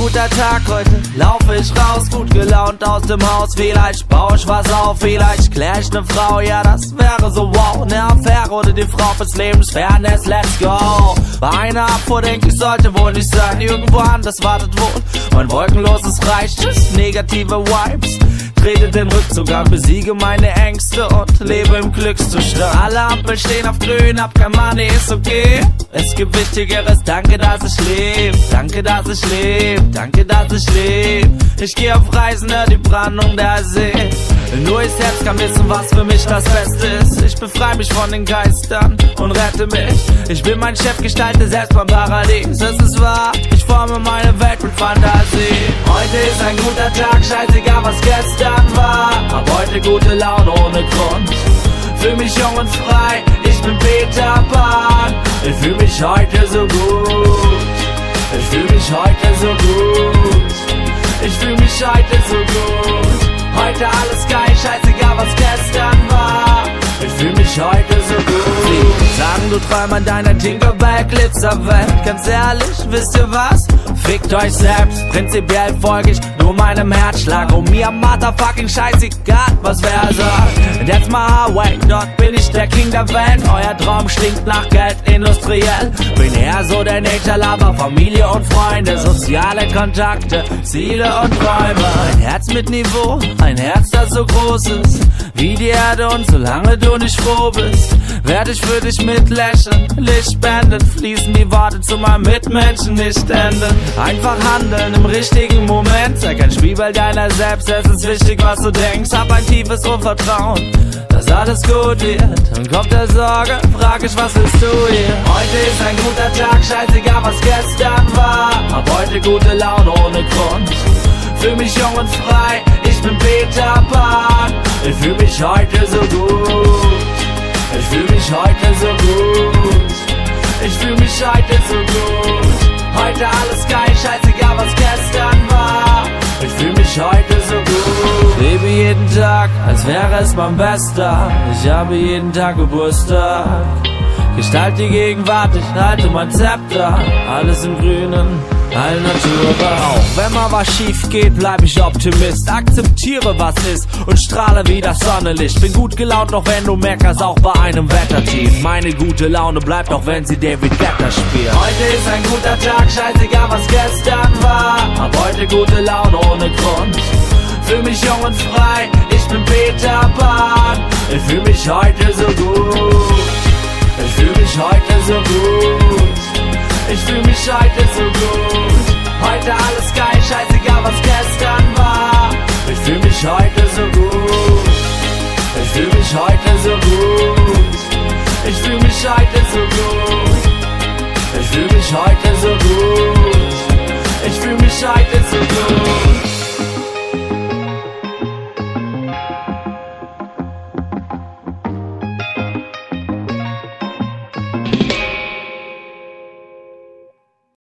guter Tag heute, laufe ich raus, gut gelaunt aus dem Haus. Vielleicht baue ich was auf, vielleicht klär ich ne Frau, ja das wäre so wow. Ne Affäre oder die Frau fürs Lebensfairness, let's go. Bei einer Abfuhr denk ich, sollte wohl nicht sein, irgendwo anders wartet wohl mein wolkenloses Reich. Tschüss, negative Vibes, trete den Rückzug an, besiege meine Ängste und lebe im Glückszustand. Alle Ampeln stehen auf grün, hab kein Money, ist okay. Es gibt Wichtigeres, danke, dass ich lebe. Danke, dass ich lebe, danke, dass ich lebe. Ich geh auf Reisen, hör die Brandung der See. Nur ich selbst kann wissen, was für mich das Beste ist. Ich befreie mich von den Geistern und rette mich. Ich bin mein Chef, gestalte selbst mein Paradies. Es ist wahr, ich forme meine Welt mit Fantasie. Heute ist ein guter Tag, scheißegal was gestern war. Hab heute gute Laune ohne Grund. Fühl mich jung und frei, ich bin Peter Pan. Ich fühl mich heute so gut. Ich fühl mich heute so gut. Ich fühl mich heute so gut. Heute alles geil, scheißegal was gestern war. Ich fühl mich heute so gut. Sie sagen, du träumst an deiner Tinkerbell-Glitzerwelt. Ganz ehrlich, wisst ihr was? Fickt euch selbst, prinzipiell folge ich nur meinem Herzschlag. Und mir motherfucking scheißegal, was wer sagt. That's my highway, dort bin ich der King der Welt. Euer Traum stinkt nach Geld, industriell. Bin eher so der Nature-Lover, Familie und Freunde, soziale Kontakte, Ziele und Träume. Ein Herz mit Niveau, ein Herz, das so groß ist wie die Erde, und solange du nicht froh bist, werd ich für dich mitlächeln. Licht spenden, fließen die Worte zu meinem Mitmenschen nicht enden. Einfach handeln im richtigen Moment. Sei kein Spielball deiner selbst, es ist wichtig, was du denkst. Hab ein tiefes Urvertrauen, dass alles gut wird. Und kommt der Sorge, frag ich, was willst du hier? Heute ist ein guter Tag, scheißegal was gestern war. Hab heute gute Laune ohne Grund. Fühl mich jung und frei, ich bin Peter Pan. Ich fühl mich heute so gut. Ich fühl mich heute so gut. Ich fühl mich heute so gut. Heute alles geil, scheißegal was gestern war. Ich fühl mich heute so gut. Lebe jeden Tag, als wäre es mein bester. Ich habe jeden Tag Geburtstag. Gestalt die Gegenwart, ich halte mein Zepter. Alles im Grünen, all Natur. Auch wenn mal was schief geht, bleib ich Optimist. Akzeptiere was ist und strahle wie das Sonnenlicht. Bin gut gelaunt, auch wenn du meckerst, auch bei einem Wettertief. Meine gute Laune bleibt, auch wenn sie David Guetta spielt. Heute ist ein guter Tag, scheißegal was gestern war. Hab heute gute Laune ohne Grund. Fühl mich jung und frei, ich bin Peter Pan. Ich fühl mich heute so gut. Ich fühl mich heute so gut. Ich fühl mich heute so gut. Heute alles geil, scheißegal was gestern war. Ich fühl mich heute so gut. Ich fühl mich heute so gut. Ich fühl mich heute so gut. Ich fühl mich heute so gut. Ich fühl mich heute so gut.